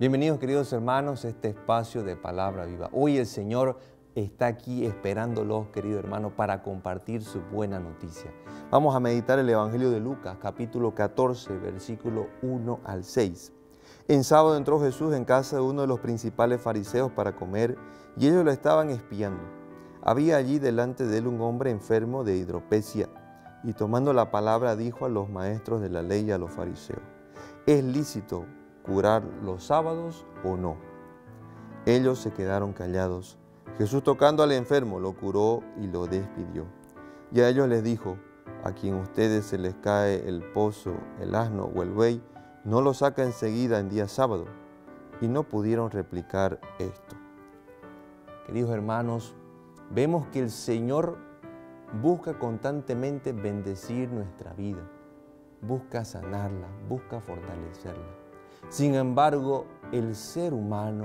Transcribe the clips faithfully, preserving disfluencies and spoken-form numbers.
Bienvenidos, queridos hermanos, a este espacio de Palabra Viva. Hoy el Señor está aquí esperándolos, querido hermano, para compartir su buena noticia. Vamos a meditar el Evangelio de Lucas, capítulo catorce, versículo uno al seis. En sábado entró Jesús en casa de uno de los principales fariseos para comer, y ellos lo estaban espiando. Había allí delante de él un hombre enfermo de hidropesia, y tomando la palabra dijo a los maestros de la ley y a los fariseos: ¿es lícito curar los sábados o no? Ellos se quedaron callados. Jesús, tocando al enfermo, lo curó y lo despidió. Y a ellos les dijo: a quien ustedes se les cae el pozo, el asno o el buey, no lo saca enseguida en día sábado. Y no pudieron replicar esto. Queridos hermanos, vemos que el Señor busca constantemente bendecir nuestra vida, busca sanarla, busca fortalecerla. Sin embargo, el ser humano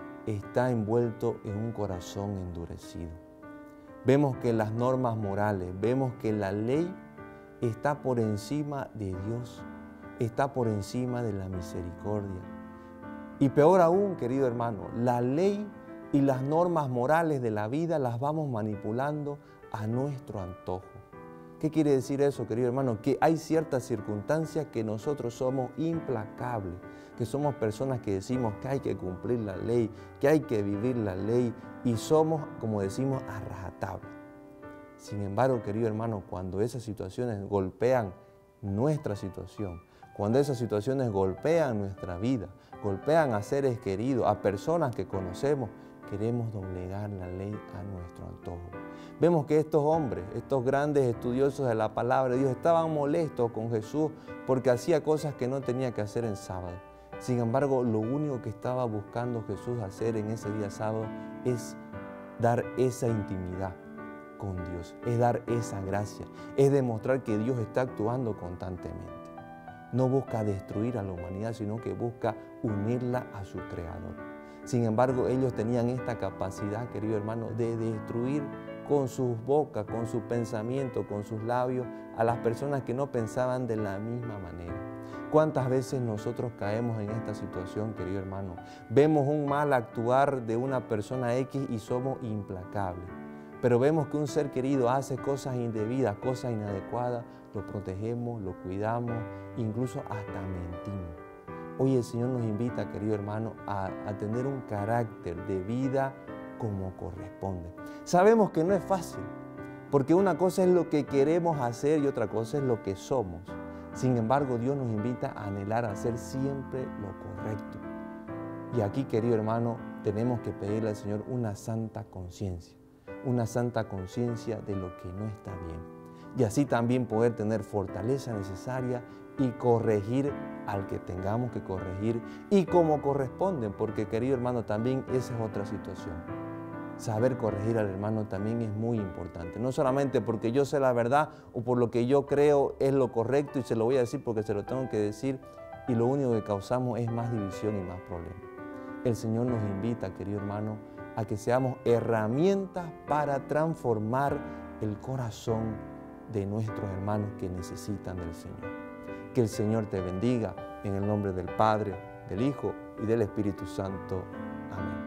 está envuelto en un corazón endurecido. Vemos que las normas morales, vemos que la ley está por encima de Dios, está por encima de la misericordia. Y peor aún, querido hermano, la ley y las normas morales de la vida las vamos manipulando a nuestro antojo. ¿Qué quiere decir eso, querido hermano? Que hay ciertas circunstancias que nosotros somos implacables, que somos personas que decimos que hay que cumplir la ley, que hay que vivir la ley, y somos, como decimos, a rajatabla. Sin embargo, querido hermano, cuando esas situaciones golpean nuestra situación, cuando esas situaciones golpean nuestra vida, golpean a seres queridos, a personas que conocemos, queremos doblegar la ley a nuestro antojo. Vemos que estos hombres, estos grandes estudiosos de la palabra de Dios, estaban molestos con Jesús porque hacía cosas que no tenía que hacer en sábado. Sin embargo, lo único que estaba buscando Jesús hacer en ese día sábado es dar esa intimidad con Dios, es dar esa gracia, es demostrar que Dios está actuando constantemente. No busca destruir a la humanidad, sino que busca unirla a su Creador. Sin embargo, ellos tenían esta capacidad, querido hermano, de destruir con sus bocas, con su pensamiento, con sus labios, a las personas que no pensaban de la misma manera. ¿Cuántas veces nosotros caemos en esta situación, querido hermano? Vemos un mal actuar de una persona X y somos implacables. Pero vemos que un ser querido hace cosas indebidas, cosas inadecuadas, lo protegemos, lo cuidamos, incluso hasta mentimos. Hoy el Señor nos invita, querido hermano, a, a tener un carácter de vida como corresponde. Sabemos que no es fácil, porque una cosa es lo que queremos hacer y otra cosa es lo que somos. Sin embargo, Dios nos invita a anhelar a hacer siempre lo correcto. Y aquí, querido hermano, tenemos que pedirle al Señor una santa conciencia, una santa conciencia de lo que no está bien. Y así también poder tener fortaleza necesaria y corregir al que tengamos que corregir y como corresponden, porque, querido hermano, también esa es otra situación. Saber corregir al hermano también es muy importante. No solamente porque yo sé la verdad o por lo que yo creo es lo correcto y se lo voy a decir porque se lo tengo que decir, y lo único que causamos es más división y más problemas. El Señor nos invita, querido hermano, a que seamos herramientas para transformar el corazón de nuestros hermanos que necesitan del Señor. Que el Señor te bendiga en el nombre del Padre, del Hijo y del Espíritu Santo. Amén.